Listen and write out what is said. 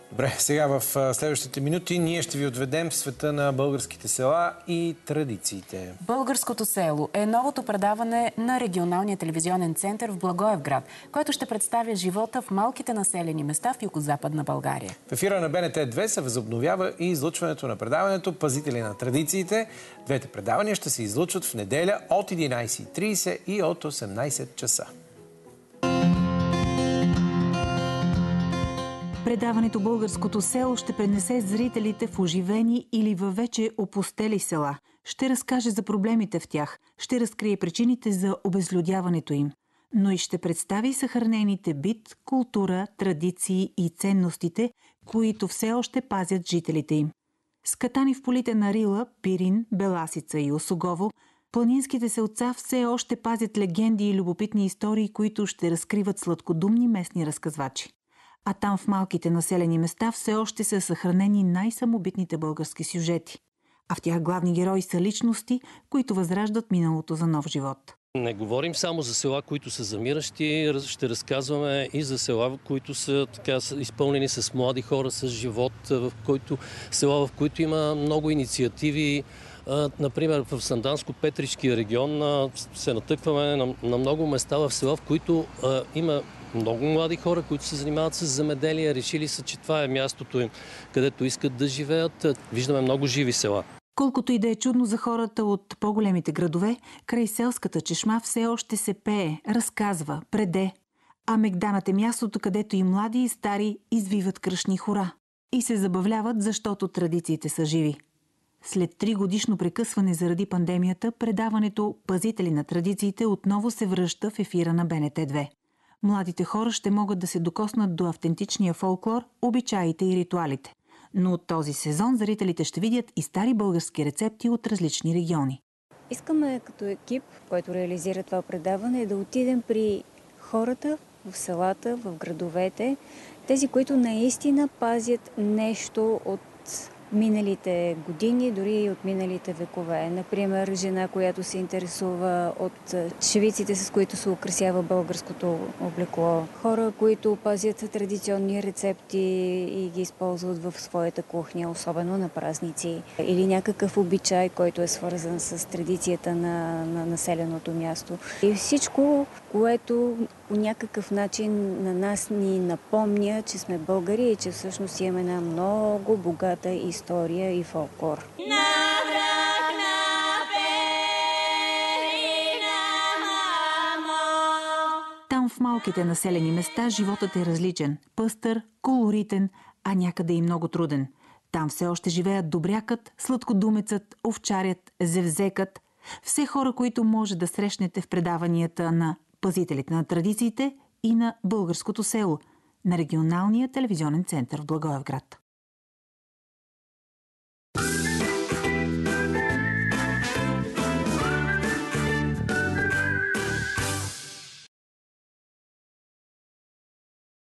Добре, сега в следващите минути ние ще ви отведем в света на българските села и традициите. Българското село е новото предаване на регионалния телевизионен център в Благоевград, който ще представя живота в малките населени места в югозападна България. В ефира на БНТ2 се възобновява и излъчването на предаването "Пазители на традициите". Двете предавания ще се излъчват в неделя от 11:30 и от 18 часа. Предаването "Българското село" ще пренесе зрителите в оживени или във вече опустели села. Ще разкаже за проблемите в тях, ще разкрие причините за обезлюдяването им, но и ще представи съхранените бит, култура, традиции и ценностите, които все още пазят жителите им. Скатани в полите на Рила, Пирин, Беласица и Осогово, планинските селца все още пазят легенди и любопитни истории, които ще разкриват сладкодумни местни разказвачи. А там в малките населени места все още са съхранени най-самобитните български сюжети. А в тях главни герои са личности, които възраждат миналото за нов живот. Не говорим само за села, които са замиращи, ще разказваме и за села, които са изпълнени с млади хора, с живот, села, в които има много инициативи. Например, в Санданско-Петричкия регион се натъкваме на много места в села, в които има много млади хора, които се занимават с земеделие, решили са, че това е мястото им, където искат да живеят. Виждаме много живи села. Колкото и да е чудно за хората от по-големите градове, край селската чешма все още се пее, разказва, преде. А Мегданът е мястото, където и млади и стари извиват кръшни хора и се забавляват, защото традициите са живи. След 3-годишно прекъсване заради пандемията, предаването "Пазители на традициите" отново се връща в ефира на БНТ2. Младите хора ще могат да се докоснат до автентичния фолклор, обичаите и ритуалите. Но от този сезон зрителите ще видят и стари български рецепти от различни региони. Искаме като екип, който реализира това предаване, да отидем при хората в селата, в градовете, тези, които наистина пазят нещо от миналите години, дори и от миналите векове. Например, жена, която се интересува от чевиците, с които се украсява българското облекло. Хора, които пазят традиционни рецепти и ги използват в своята кухня, особено на празници. Или някакъв обичай, който е свързан с традицията на населеното място. И всичко, което по някакъв начин на нас ни напомня, че сме българи и че всъщност имаме една много богата история и фолклор. Там в малките населени места животът е различен, пъстър, колоритен, а някъде и много труден. Там все още живеят добрякът, сладкодумецът, овчарят, зевзекът. Все хора, които може да срещнете в предаванията на "Пазителите на традициите" и на "Българското село" на регионалния телевизионен център в Благоевград.